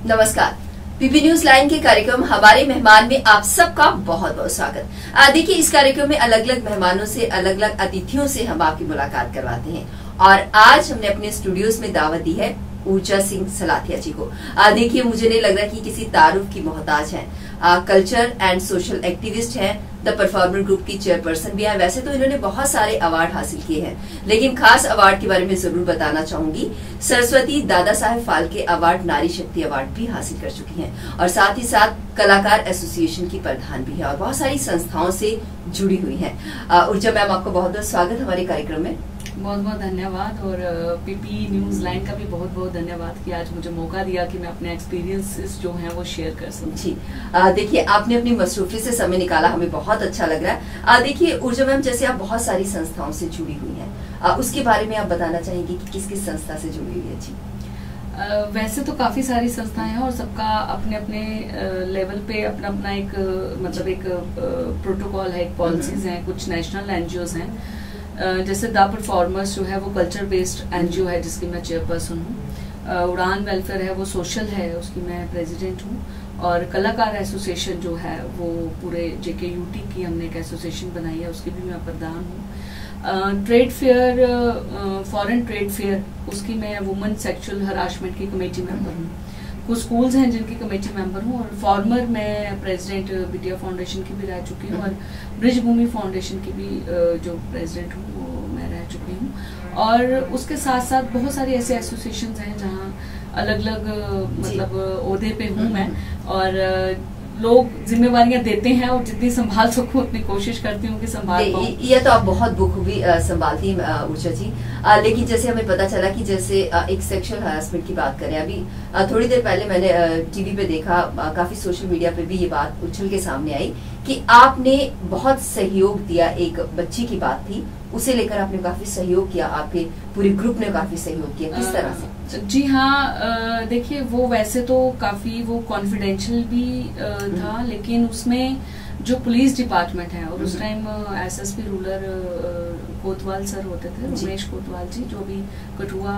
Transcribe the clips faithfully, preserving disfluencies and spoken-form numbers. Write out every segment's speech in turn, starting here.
नमस्कार। PP news line के कार्यक्रम हमारे मेहमान में आप सबका बहुत बहुत स्वागत। देखिए, इस कार्यक्रम में अलग अलग मेहमानों से, अलग अलग अतिथियों से हम आपकी मुलाकात करवाते हैं और आज हमने अपने स्टूडियोज में दावत दी है ऊर्जा सिंह सलाथिया जी को। देखिए, मुझे नहीं लग रहा कि किसी तारुफ की मोहताज हैं। कल्चर एंड सोशल एक्टिविस्ट हैं, द परफॉर्मर ग्रुप की चेयरपर्सन भी है। वैसे तो इन्होंने बहुत सारे अवार्ड हासिल किए हैं, लेकिन खास अवार्ड के बारे में जरूर बताना चाहूंगी। सरस्वती दादा साहेब फाल्के अवार्ड, नारी शक्ति अवार्ड भी हासिल कर चुकी हैं और साथ ही साथ कलाकार एसोसिएशन की प्रधान भी है और बहुत सारी संस्थाओं से जुड़ी हुई हैं। ऊर्जा मैम, आपका बहुत बहुत स्वागत हमारे कार्यक्रम में। बहुत बहुत धन्यवाद और पीपी न्यूज लाइन का भी बहुत बहुत धन्यवाद कि आज मुझे मौका दिया कि मैं अपने एक्सपीरियंसेस जो हैं वो शेयर कर सकूं। जी, देखिए, आपने अपनी मसरूफी से समय निकाला, हमें बहुत अच्छा लग रहा है। देखिए ऊर्जा मैम, जैसे आप बहुत सारी संस्थाओं से जुड़ी हुई हैं, उसके बारे में आप बताना चाहेंगे कि किस किस संस्था से जुड़ी हुई है? जी, Uh, वैसे तो काफ़ी सारी संस्थाएं हैं और सबका अपने अपने लेवल uh, पे अपना अपना एक uh, मतलब एक प्रोटोकॉल uh, है, एक पॉलिसीज हैं। कुछ नेशनल एनजीओज हैं, uh, जैसे द परफॉर्मर्स जो है वो कल्चर बेस्ड एनजीओ है जिसकी मैं चेयरपर्सन हूँ। uh, उड़ान वेलफेयर है वो सोशल है, उसकी मैं प्रेसिडेंट हूँ। और कलाकार एसोसिएशन जो है वो पूरे जेके यूटी की हमने एक एसोसिएशन बनाई है, उसकी भी मैं प्रधान हूँ। Trade fair, foreign trade fair, उसकी मैं वुमेन सेक्सुअल हरासमेंट की कमेटी मेंबर हूँ। कुछ स्कूल्स हैं जिनकी कमेटी मेंबर हूँ। और फॉर्मर मैं प्रेसिडेंट बिटिया फाउंडेशन की भी रह चुकी हूँ और ब्रिज भूमि फाउंडेशन की भी uh, जो प्रेसिडेंट हूँ वो मैं रह चुकी हूँ। और उसके साथ साथ बहुत सारी ऐसे एसोसिएशंस हैं जहाँ अलग अलग मतलब ओहदे पे हूँ मैं, और लोग जिम्मेवारियां देते हैं और जितनी संभाल सकूं उतनी कोशिश करती हूँ कि संभाल पाऊं। ये तो आप बहुत बखूबी संभालती हैं ऊर्जा जी। आ, लेकिन जैसे हमें पता चला कि जैसे आ, एक सेक्सुअल हरासमेंट की बात करें, अभी आ, थोड़ी देर पहले मैंने टीवी पे देखा, आ, काफी सोशल मीडिया पे भी ये बात उछल के सामने आई कि आपने बहुत सहयोग दिया। एक बच्ची की बात थी, उसे लेकर आपने काफी सहयोग किया, आपके पूरे ग्रुप ने काफी सहयोग किया, किस तरह से? जी हाँ, देखिए वो वैसे तो काफी वो कॉन्फिडेंशियल भी था, लेकिन उसमें जो पुलिस डिपार्टमेंट है और उस time SSP rural Kotwal sir होते थे, उमेश कोतवाल जी, जो भी कठुआ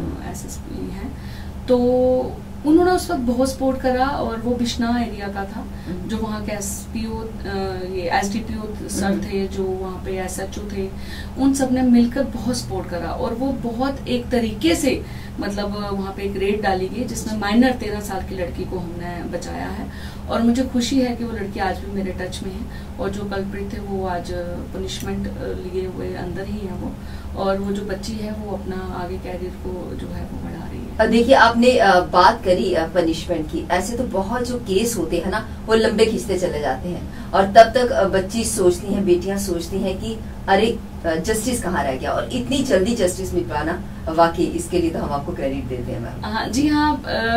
एसएसपी हैं, तो उन्होंने उस वक्त बहुत सपोर्ट करा। और वो बिश्ना एरिया का था, जो वहाँ के एसपीओ, ये एसडीपीओ सर थे, जो वहाँ पे एसएचओ थे, उन सब ने मिलकर बहुत सपोर्ट करा। और वो बहुत एक तरीके से मतलब वहाँ पे एक रेड डाली गई जिसमें माइनर तेरह साल की लड़की को हमने बचाया है। और मुझे खुशी है कि वो लड़की आज भी मेरे टच में है और जो कल्प्रिट थे वो आज पनिशमेंट लिए हुए अंदर ही है वो, और वो जो बच्ची है वो अपना आगे कैरियर को जो है वो बढ़ा रही है। देखिए, आपने बात करी पनिशमेंट की, ऐसे तो बहुत जो केस होते हैं ना वो लंबे खींचते चले जाते हैं और तब तक बच्ची सोचती हैं, बेटियां सोचती हैं कि अरे जस्टिस कहाँ रह गया, और इतनी जल्दी जस्टिस मिल पाना, वाकई इसके लिए तो हम आपको क्रेडिट देते हैं मैम। हाँ जी हाँ,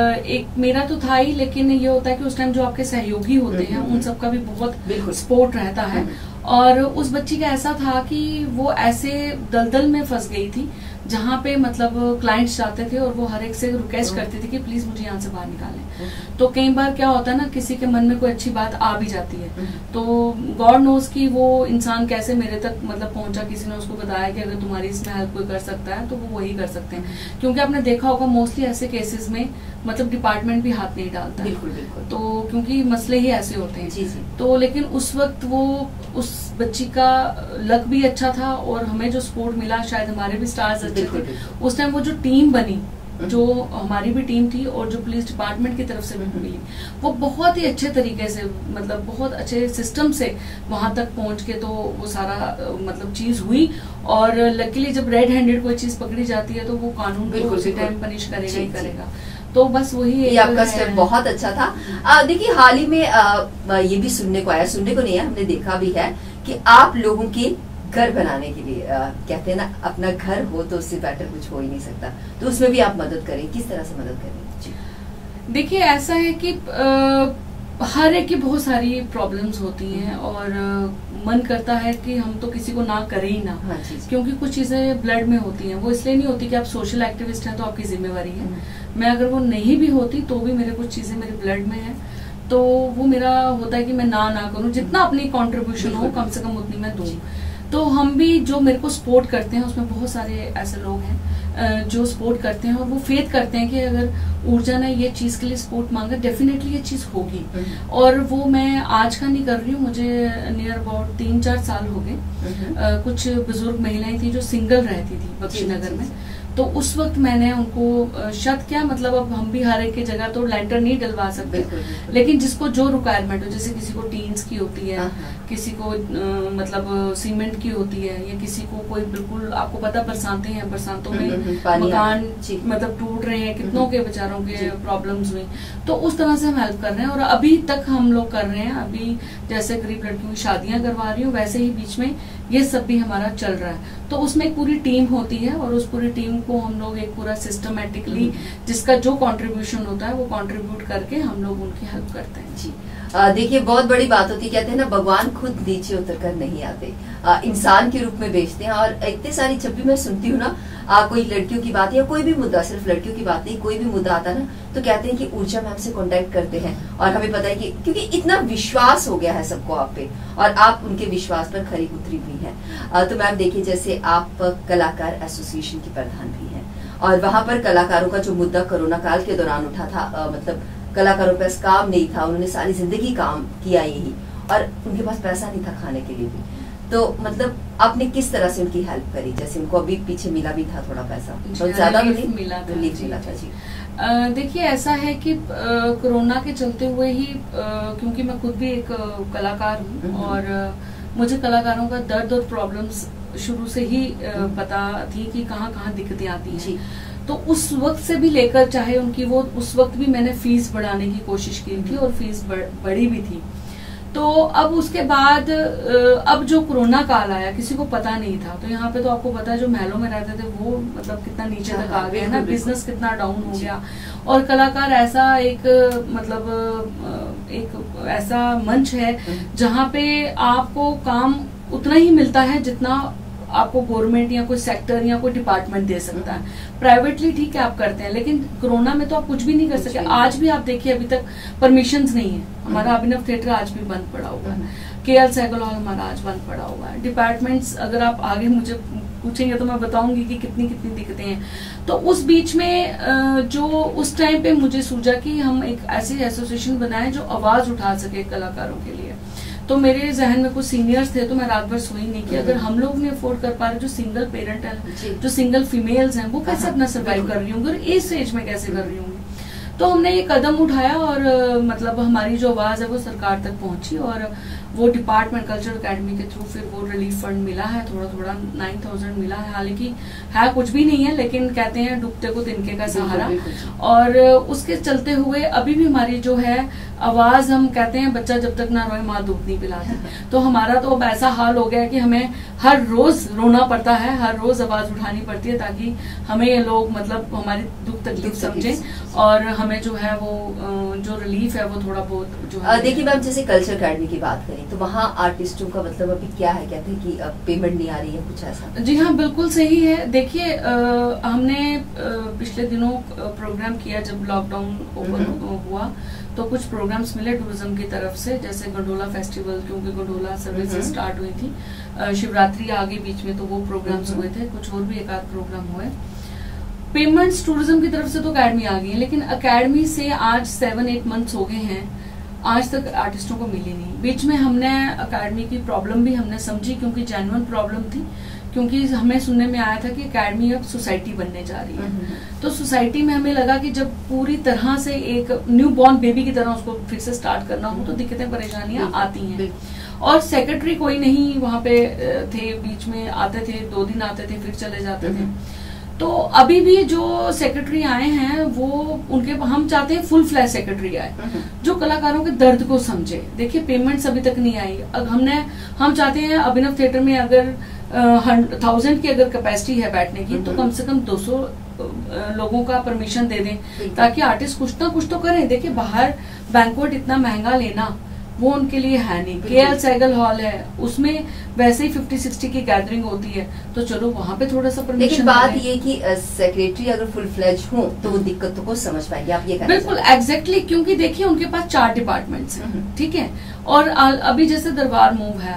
एक मेरा तो था ही, लेकिन ये होता है कि उस टाइम जो आपके सहयोगी होते हैं उन सबका भी बहुत सपोर्ट रहता है। और उस बच्ची का ऐसा था कि वो ऐसे दलदल में फंस गई थी जहाँ पे मतलब क्लाइंट्स जाते थे और वो हर एक से रिक्वेस्ट करती थी कि प्लीज मुझे यहाँ से बाहर निकालें। तो कई बार क्या होता है ना, किसी के मन में कोई अच्छी बात आ भी जाती है, तो गॉड नोज कि वो इंसान कैसे मेरे तक मतलब पहुंचा, किसी ने उसको बताया कि अगर तुम्हारी इसमें हेल्प कोई कर सकता है तो वो वही कर सकते हैं। क्योंकि आपने देखा होगा मोस्टली ऐसे केसेस में मतलब डिपार्टमेंट भी हाथ नहीं डालता है। बिल्कुल बिल्कुल। तो क्योंकि मसले ही ऐसे होते हैं। जी जी। तो लेकिन उस वक्त वो उस बच्ची का लक भी अच्छा था और हमें जो सपोर्ट मिला, शायद हमारे भी स्टार्स अच्छे थे उस टाइम। वो जो टीम बनी, जो हमारी भी टीम थी और जो पुलिस डिपार्टमेंट की तरफ से भी मिली, वो बहुत ही अच्छे तरीके से मतलब बहुत अच्छे सिस्टम से वहां तक पहुंच के तो वो सारा मतलब चीज हुई। और लकीली जब रेड हैंडेड कोई चीज पकड़ी जाती है तो वो कानून को उसी टाइम पनिश करेगा ही करेगा। तो बस वही ये आपका स्टेप बहुत अच्छा था। देखिए, हाल ही में आ, ये भी सुनने को आया, सुनने को नहीं है, हमने देखा भी है कि आप लोगों के घर बनाने के लिए आ, कहते हैं ना, अपना घर हो तो उससे बेटर कुछ हो ही नहीं सकता, तो उसमें भी आप मदद करें, किस तरह से मदद करें? देखिए, ऐसा है कि आ, हर एक की बहुत सारी प्रॉब्लम्स होती हैं और आ, मन करता है कि हम तो किसी को ना करें ही ना। हाँ, क्योंकि कुछ चीजें ब्लड में होती हैं, वो इसलिए नहीं होती कि आप सोशल एक्टिविस्ट हैं तो आपकी जिम्मेवारी है। मैं अगर वो नहीं भी होती तो भी मेरे कुछ चीजें मेरे ब्लड में है, तो वो मेरा होता है कि मैं ना ना करूं, जितना अपनी कंट्रीब्यूशन हो कम से कम उतनी मैं दूं। तो हम भी जो मेरे को सपोर्ट करते हैं उसमें बहुत सारे ऐसे लोग हैं जो सपोर्ट करते हैं और वो फेथ करते हैं कि अगर ऊर्जा ने ये चीज के लिए सपोर्ट मांगा डेफिनेटली ये चीज होगी। और वो मैं आज का नहीं कर रही हूँ, मुझे नियर अबाउट तीन चार साल हो गए। कुछ बुजुर्ग महिलाएं थी जो सिंगल रहती थी बख्शीनगर में, तो उस वक्त मैंने उनको शत क्या मतलब अब हम भी हर एक की जगह तो लेंटर नहीं डलवा सकते, बिल्कुल, बिल्कुल। लेकिन जिसको जो रिक्वायरमेंट हो, जैसे किसी को टीन्स की होती है, किसी को आ, मतलब सीमेंट की होती है, या किसी को कोई बिल्कुल आपको पता बरसातें हैं, बरसातों में मकान मतलब टूट रहे हैं, कितनों के बेचारों के प्रॉब्लम्स हुई, तो उस तरह से हम हेल्प कर रहे हैं। और अभी तक हम लोग कर रहे हैं। अभी जैसे गरीब लड़कियों की शादियां करवा रही हूँ, वैसे ही बीच में ये सब भी हमारा चल रहा है। तो उसमें एक पूरी टीम होती है और उस पूरी टीम को हम लोग एक पूरा सिस्टमेटिकली जिसका जो कंट्रीब्यूशन होता है वो कंट्रीब्यूट करके हम लोग उनकी हेल्प करते हैं। जी देखिए, बहुत बड़ी बात होती है, कहते हैं ना भगवान खुद नीचे उतर कर नहीं आते, आ, इंसान के रूप में भेजते हैं। और इतनी सारी जब भी मैं सुनती हूँ ना, आ, कोई लड़कियों की बात या कोई भी मुद्दा, सिर्फ लड़कियों की बात नहीं, कोई भी मुद्दा आता ना तो कहते हैं कि ऊर्जा मैम से कांटेक्ट करते हैं। और हमें पता है कि क्योंकि इतना विश्वास हो गया है सबको आप पे और आप उनके विश्वास पर खरी उतरी हुई है। तो मैम देखिए, जैसे आप कलाकार एसोसिएशन की प्रधान भी हैं और वहां पर कलाकारों का जो मुद्दा कोरोना काल के दौरान उठा था, आ, मतलब कलाकारों के पास काम नहीं था, उन्होंने सारी जिंदगी काम किया यही, और उनके पास पैसा नहीं था खाने के लिए भी, तो मतलब आपने किस तरह से उनकी हेल्प करी? जैसे उनको अभी पीछे मिला भी था थोड़ा पैसा, तो ज्यादा मिला मिला था, मिला था जी। देखिए, ऐसा है कि कोरोना के चलते हुए ही, क्योंकि मैं खुद भी एक कलाकार हूँ और मुझे कलाकारों का दर्द और प्रॉब्लम्स शुरू से ही पता थी कि कहाँ कहाँ दिक्कतें आती हैं। तो उस वक्त से भी लेकर, चाहे उनकी वो उस वक्त भी मैंने फीस बढ़ाने की कोशिश की थी और फीस बढ़ी भी थी। तो अब उसके बाद अब जो कोरोना काल आया, किसी को पता नहीं था, तो यहाँ पे तो आपको पता है जो महलों में रहते थे वो मतलब कितना नीचे तक आ गया ना, बिजनेस कितना डाउन हो गया। और कलाकार ऐसा एक मतलब एक ऐसा मंच है जहाँ पे आपको काम उतना ही मिलता है जितना आपको गवर्नमेंट या कोई सेक्टर या कोई डिपार्टमेंट दे सकता है। प्राइवेटली ठीक है आप करते हैं, लेकिन कोरोना में तो आप कुछ भी नहीं कर सकते। आज भी आप देखिए, अभी तक परमिशंस नहीं है। हमारा अभिनव थिएटर आज भी बंद पड़ा हुआ है, के एल सैगल हॉल हमारा आज बंद पड़ा हुआ है। डिपार्टमेंट्स अगर आप आगे मुझे पूछेंगे तो मैं बताऊंगी कि कितनी कितनी दिक्कतें हैं। तो उस बीच में जो उस टाइम पे मुझे सूझा कि हम एक ऐसी एसोसिएशन बनाएं जो आवाज उठा सके कलाकारों के लिए। तो मेरे जहन में कुछ सीनियर्स थे, तो मैं रात भर सोई नहीं कि अगर हम लोग नहीं अफोर्ड कर पा रहे, जो सिंगल पेरेंट है, जो सिंगल फीमेल्स हैं, वो कैसे अपना सर्वाइव कर रही होंगी और इस एज में कैसे कर रही होंगी। तो हमने ये कदम उठाया और मतलब हमारी जो आवाज है वो सरकार तक पहुंची और वो डिपार्टमेंट कल्चरल एकेडमी के थ्रू फिर वो रिलीफ फंड मिला है, थोड़ा थोड़ा नाइन थाउजेंड मिला है। हालांकि है कुछ भी नहीं है, लेकिन कहते हैं डूबते को तिनके का सहारा। और उसके चलते हुए अभी भी हमारी जो है आवाज, हम कहते हैं बच्चा जब तक ना रोए माँ दूध नहीं पिलाती। तो हमारा तो अब ऐसा हाल हो गया है कि हमें हर रोज रोना पड़ता है, हर रोज आवाज उठानी पड़ती है ताकि हमें ये लोग मतलब हमारी दुख तकलीफ समझे और हमें जो है वो जो रिलीफ है वो थोड़ा बहुत जो है। देखिए मैम, जैसे कल्चर अकेडमी की बात करें तो वहाँ आर्टिस्टों का मतलब अभी क्या है, कहते हैं कि पेमेंट नहीं आ रही है, कुछ ऐसा? जी हाँ, बिल्कुल सही है। देखिए, हमने पिछले दिनों प्रोग्राम किया जब लॉकडाउन ओपन हुआ, तो कुछ प्रोग्राम्स मिले टूरिज्म की तरफ से, जैसे गंडोला फेस्टिवल, क्योंकि गंडोला सर्विसेज स्टार्ट हुई थी, शिवरात्रि आगे बीच में, तो वो प्रोग्राम्स हुए थे, कुछ और भी एक आध प्रोग्राम हुए। पेमेंट्स टूरिज्म की तरफ से तो अकेडमी आ गई है, लेकिन अकेडमी से आज सेवन एट मंथ्स हो गए हैं, आज तक आर्टिस्टों को मिली नहीं। बीच में हमने अकेडमी की प्रॉब्लम भी हमने समझी, क्योंकि जेन्युइन प्रॉब्लम थी, क्योंकि हमें सुनने में आया था कि एकेडमी अब सोसाइटी बनने जा रही है। तो सोसाइटी में हमें लगा कि जब पूरी तरह से एक न्यू बॉर्न बेबी की तरह उसको फिर से स्टार्ट करना हो तो दिक्कतें परेशानियां आती हैं। और सेक्रेटरी कोई नहीं वहां पे थे, बीच में आते थे, दो दिन आते थे फिर चले जाते थे। तो अभी भी जो सेक्रेटरी आए हैं वो उनके, हम चाहते हैं फुल फ्लैश सेक्रेटरी आए जो कलाकारों के दर्द को समझे। देखिए, पेमेंट्स अभी तक नहीं आई। अब हमने हम चाहते हैं अभिनव थिएटर में अगर थाउजेंड की अगर कैपेसिटी है बैठने की, तो कम से कम दो सौ लोगों का परमिशन दे दें ताकि आर्टिस्ट कुछ ना कुछ तो करें। देखिए, बाहर बैंक्वेट इतना महंगा लेना वो उनके लिए है नहीं। के एल सैगल हॉल है, उसमें वैसे ही फिफ्टी सिक्सटी की गैदरिंग होती है, तो चलो वहाँ पे थोड़ा सा परमिशन। लेकिन बात ये कि सेक्रेटरी अगर फुल फ्लेज हो तो वो दिक्कतों को समझ पाएंगे, आप ये कहना? बिल्कुल एग्जैक्टली, क्योंकि देखिए उनके पास चार डिपार्टमेंट्स हैं, ठीक है। और अभी जैसे दरबार मूव है,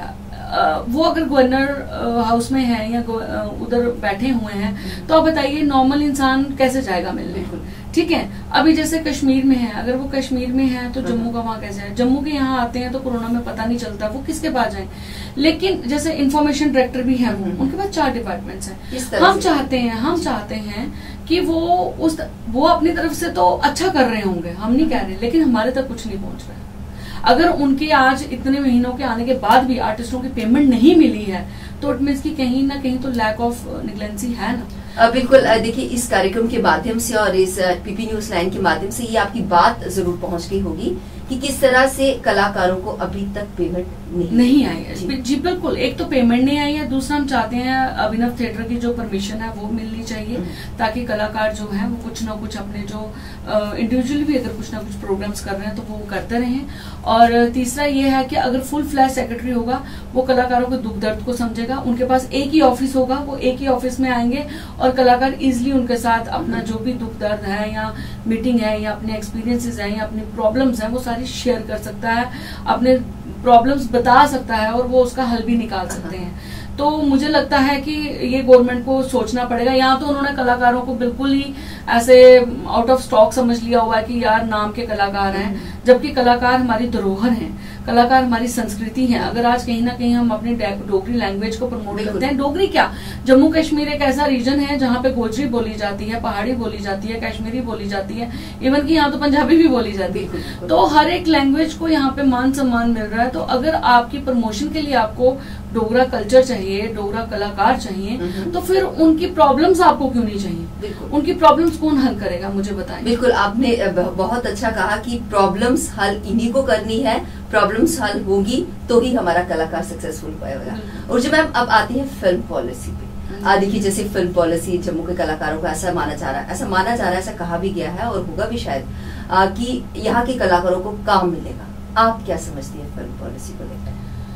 वो अगर गवर्नर हाउस में है या उधर बैठे हुए हैं तो आप बताइए नॉर्मल इंसान कैसे जाएगा मिलने, ठीक है। अभी जैसे कश्मीर में है, अगर वो कश्मीर में है तो जम्मू का वहां कैसे है, जम्मू के यहाँ आते हैं तो कोरोना में पता नहीं चलता वो किसके पास जाए। लेकिन जैसे इंफॉर्मेशन डायरेक्टर भी है, वो उनके पास चार डिपार्टमेंट्स हैं। हम चाहते हैं हम चाहते हैं कि वो उस वो अपनी तरफ से तो अच्छा कर रहे होंगे, हम नहीं कह रहे, लेकिन हमारे तक कुछ नहीं पहुंच रहा है। अगर उनके आज इतने महीनों के आने के बाद भी आर्टिस्टों की पेमेंट नहीं मिली है तो इट मीन्स की कहीं ना कहीं तो लैक ऑफ निग्लेंसी है ना। बिल्कुल, देखिए इस कार्यक्रम के माध्यम से और इस पीपी न्यूज लाइन के माध्यम से ये आपकी बात जरूर पहुंच गई होगी कि किस तरह से कलाकारों को अभी तक पेमेंट नहीं नहीं आई है। जी, जी बिल्कुल, एक तो पेमेंट नहीं आई है, दूसरा हम चाहते हैं अभिनव थिएटर की जो परमिशन है वो मिलनी चाहिए ताकि कलाकार जो है वो कुछ ना कुछ अपने जो इंडिविजुअली भी अगर कुछ ना कुछ प्रोग्राम्स कर रहे हैं तो वो करते रहें। और तीसरा ये है कि अगर फुल फ्लैश सेक्रेटरी होगा वो कलाकारों के दुख दर्द को समझेगा, उनके पास एक ही ऑफिस होगा, वो एक ही ऑफिस में आएंगे और कलाकार इजिली उनके साथ अपना जो भी दुख दर्द है या मीटिंग है या अपने एक्सपीरियंसेस हैं या अपनी प्रॉब्लम्स हैं वो सारी शेयर कर सकता है, अपने प्रॉब्लम्स बता सकता है और वो उसका हल भी निकाल सकते हैं। तो मुझे लगता है कि ये गवर्नमेंट को सोचना पड़ेगा। यहाँ तो उन्होंने कलाकारों को बिल्कुल ही ऐसे आउट ऑफ स्टॉक समझ लिया हुआ है कि यार नाम के कलाकार हैं, जबकि कलाकार हमारी धरोहर हैं, कलाकार हमारी संस्कृति है। अगर आज कहीं ना कहीं हम अपनी डोगरी लैंग्वेज को प्रमोट करते हैं, डोगरी क्या, जम्मू कश्मीर एक ऐसा रीजन है जहाँ पे गोजरी बोली जाती है, पहाड़ी बोली जाती है, कश्मीरी बोली जाती है, इवन कि यहाँ तो पंजाबी भी बोली जाती है। तो हर एक लैंग्वेज को यहाँ पे मान सम्मान मिल रहा है। तो अगर आपकी प्रमोशन के लिए आपको डोगरा कल्चर चाहिए, डोगरा कलाकार चाहिए, तो फिर उनकी प्रॉब्लम्स आपको क्यों नहीं चाहिए? उनकी प्रॉब्लम्स कौन हल करेगा, मुझे बताएं। बिल्कुल, आपने बहुत अच्छा कहा कि प्रॉब्लम्स हल इन्हीं को करनी है, प्रॉब्लम्स हल होगी तो ही हमारा कलाकार सक्सेसफुल होगा। और जब मैम अब आती है फिल्म पॉलिसी पे, देखिए जैसे फिल्म पॉलिसी जम्मू के कलाकारों को ऐसा माना जा रहा है, ऐसा माना जा रहा है, ऐसा कहा भी गया है और होगा भी शायद आ, कि यहाँ के कलाकारों को काम मिलेगा। आप क्या समझती हैं फिल्म पॉलिसी को लेकर?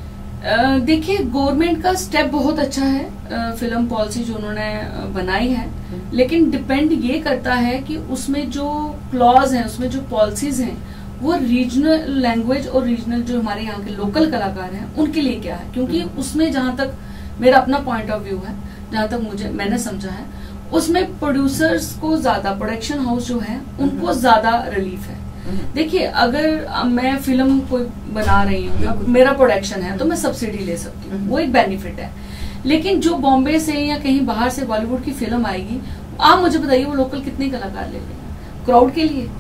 देखिए गवर्नमेंट का स्टेप बहुत अच्छा है, फिल्म पॉलिसी जो उन्होंने बनाई है, लेकिन डिपेंड ये करता है कि उसमें जो क्लॉज हैं, उसमें जो पॉलिसीज हैं वो रीजनल लैंग्वेज और रीजनल जो हमारे यहाँ के लोकल कलाकार हैं उनके लिए क्या है। क्योंकि उसमें जहां तक मेरा अपना पॉइंट ऑफ व्यू है, जहां तक मुझे मैंने समझा है, उसमें प्रोड्यूसर्स को ज्यादा, प्रोडक्शन हाउस जो है उनको ज्यादा रिलीफ है। देखिए अगर मैं फिल्म कोई बना रही हूँ, मेरा प्रोडक्शन है तो मैं सब्सिडी ले सकती हूँ, वो एक बेनिफिट है। लेकिन जो बॉम्बे से या कहीं बाहर से बॉलीवुड की फिल्म आएगी, आप मुझे बताइए वो लोकल कितने कलाकार ले लेंगे क्राउड के लिए?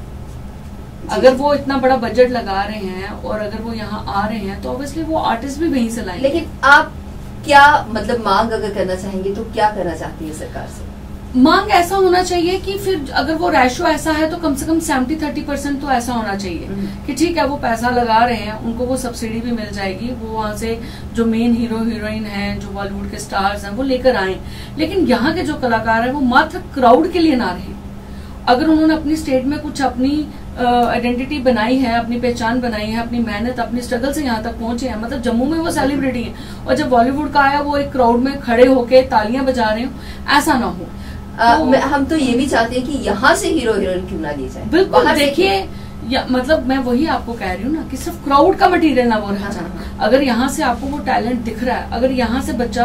अगर वो इतना बड़ा बजट लगा रहे हैं और अगर वो यहाँ आ रहे हैं तो ऑब्वियसली वो आर्टिस्ट भी वहीं से लाएंगे। लेकिन आप क्या मतलब मांग अगर करना चाहेंगे तो क्या करना चाहती है सरकार से? मांग ऐसा होना चाहिए कि फिर अगर वो रेशो ऐसा है तो कम से कम सेवेंटी थर्टी परसेंट तो ऐसा होना चाहिए कि ठीक है वो पैसा लगा रहे हैं, उनको वो सब्सिडी भी मिल जाएगी, वो वहां से जो मेन हीरो हीरोइन हैं, जो बॉलीवुड के स्टार्स हैं वो लेकर आए। लेकिन यहाँ के जो कलाकार हैं वो मात्र क्राउड के लिए ना रहे। अगर उन्होंने अपनी स्टेट में कुछ अपनी आइडेंटिटी uh, बनाई है, अपनी पहचान बनाई है, अपनी मेहनत, अपनी स्ट्रगल से यहाँ तक पहुंचे हैं, मतलब जम्मू में वो सेलिब्रिटी है और जब बॉलीवुड का आया वो एक क्राउड में खड़े होके तालियां बजा रहे हो, ऐसा ना हो। तो, हम तो ये भी चाहते हैं कि यहाँ से हीरो हीरोइन क्यों ना ली जाए। बिल्कुल, देखिए या मतलब मैं वही आपको कह रही हूँ ना कि सिर्फ क्राउड का मटेरियल ना वो रह जाए। अगर यहाँ से आपको वो टैलेंट दिख रहा है, अगर यहाँ से बच्चा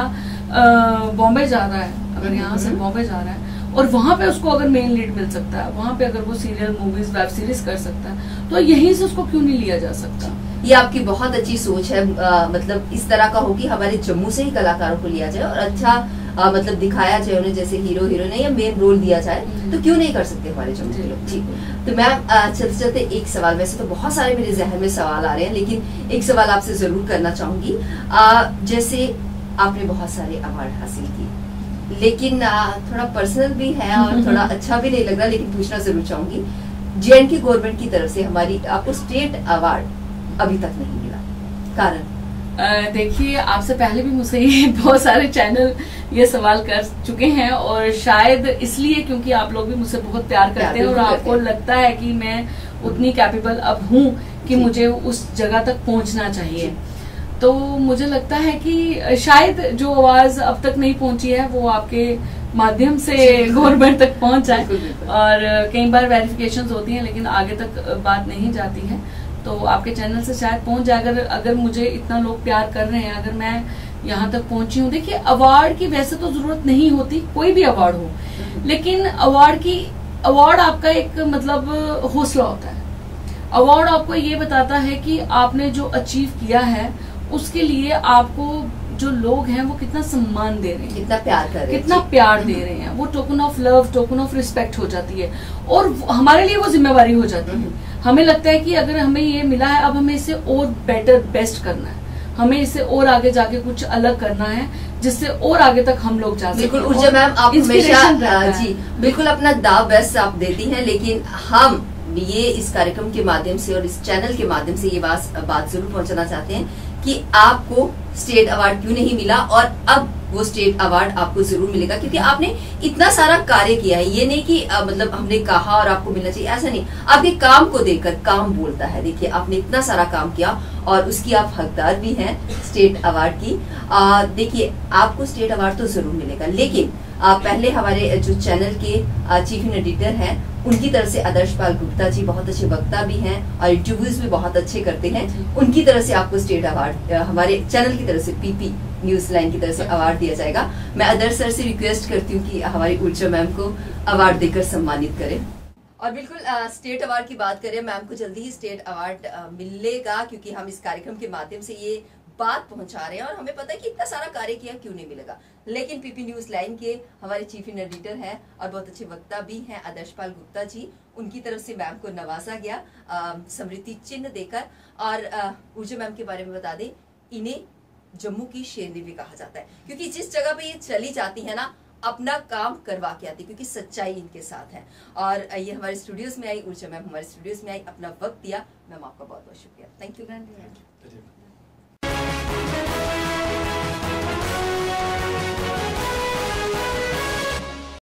बॉम्बे जा रहा है, अगर यहाँ से बॉम्बे जा रहा है और वहां पे उसको अगर मेन लीड मिल सकता है, वहां पे अगर वो सीरियल मूवीज वेब सीरीज कर सकता है, तो यहीं से उसको क्यों नहीं लिया जा सकता? ये आपकी बहुत अच्छी सोच है। आ, मतलब इस तरह का हो कि हमारे जम्मू से ही कलाकारों को लिया जाए और अच्छा आ, मतलब दिखाया जाए उन्हें, जैसे हीरो हीरोइन या मेन रोल दिया जाए, तो क्यों नहीं कर सकते हमारे जम्मू के लोग। जी, तो मैम चलते चलते एक सवाल, वैसे तो बहुत सारे मेरे जहन में सवाल आ रहे हैं लेकिन एक सवाल आपसे जरूर करना चाहूंगी। जैसे आपने बहुत सारे अवार्ड हासिल किए, लेकिन थोड़ा पर्सनल भी है और थोड़ा अच्छा भी नहीं लग रहा, लेकिन पूछना जरूर चाहूंगी, जे एंड के गवर्नमेंट की तरफ से हमारी आपको स्टेट अवार्ड अभी तक नहीं मिला, कारण? देखिए आपसे पहले भी मुझसे ये बहुत सारे चैनल ये सवाल कर चुके हैं और शायद इसलिए क्योंकि आप लोग भी मुझसे बहुत प्यार करते हैं और आपको लगता है कि मैं उतनी कैपेबल अब हूँ कि मुझे उस जगह तक पहुंचना चाहिए। तो मुझे लगता है कि शायद जो आवाज अब तक नहीं पहुंची है वो आपके माध्यम से गवर्नमेंट तक पहुंच जाए। और कई बार वेरिफिकेशंस होती हैं लेकिन आगे तक बात नहीं जाती है। तो आपके चैनल से शायद पहुंच जाए। अगर अगर मुझे इतना लोग प्यार कर रहे हैं, अगर मैं यहाँ तक पहुंची हूँ। देखिए, अवार्ड की वैसे तो जरूरत नहीं होती, कोई भी अवार्ड हो, लेकिन अवार्ड की अवार्ड आपका एक मतलब हौसला होता है। अवार्ड आपको ये बताता है कि आपने जो अचीव किया है उसके लिए आपको जो लोग हैं वो कितना सम्मान दे रहे हैं, कितना प्यार कर रहे हैं, कितना प्यार दे रहे हैं। वो token of love, token of respect हो जाती है और हमारे लिए वो जिम्मेवारी हो जाती है। हमें लगता है कि अगर हमें ये मिला है, अब हमें इसे और बेटर बेस्ट करना है, हमें इसे और आगे जाके कुछ अलग करना है जिससे और आगे तक हम लोग जा सकें। बिल्कुल ऊर्जा मैम, आप हमेशा जी बिल्कुल अपना दाव बेस्ट आप देती हैं, लेकिन हम ये इस कार्यक्रम के माध्यम से और इस चैनल के माध्यम से ये बात बात जरूर पहुंचाना चाहते हैं कि आपको स्टेट अवार्ड क्यों नहीं मिला, और अब वो स्टेट अवार्ड आपको जरूर मिलेगा, क्योंकि आपने इतना सारा कार्य किया है। ये नहीं कि आ, मतलब हमने कहा और आपको मिलना चाहिए, ऐसा नहीं। आपके काम को देखकर काम बोलता है। देखिए, आपने इतना सारा काम किया और उसकी आप हकदार भी हैं स्टेट अवार्ड की। देखिए, आपको स्टेट अवार्ड तो जरूर मिलेगा, लेकिन आ, पहले हमारे जो चैनल के चीफ एडिटर हैं उनकी तरफ से आदर्श पाल गुप्ता जी बहुत अच्छे वक्ता भी हैं और इंटरव्यूज भी बहुत अच्छे करते हैं, उनकी तरफ से आपको स्टेट अवार्ड, हमारे चैनल की तरफ से पीपी न्यूज लाइन की तरफ से अवार्ड दिया जाएगा। मैं आदर्श सर से रिक्वेस्ट करती हूँ कि हमारी ऊर्जा मैम को अवार्ड देकर सम्मानित करें। और बिल्कुल आ, स्टेट अवार्ड की बात करें, मैम को जल्दी ही स्टेट अवार्ड मिलेगा, क्योंकि हम इस कार्यक्रम के माध्यम से ये बात पहुंचा रहे हैं और हमें पता है कि इतना सारा कार्य किया क्यों नहीं मिलेगा। लेकिन पीपी न्यूज लाइन के हमारे चीफ एडिटर हैं और बहुत अच्छे वक्ता भी हैं आदर्श पाल गुप्ता जी, उनकी तरफ से मैम को नवाजा गया स्मृति चिन्ह देकर। और ऊर्जा मैम के बारे में बता दें, इन्हें जम्मू की शेरनी भी कहा जाता है, क्योंकि जिस जगह पे ये चली जाती है ना, अपना काम करवा के आती, क्योंकि सच्चाई इनके साथ है। और ये हमारे स्टूडियोज में आई, ऊर्जा मैम हमारे स्टूडियोज में आई, अपना वक्त दिया। मैम आपका बहुत बहुत शुक्रिया। Thank you.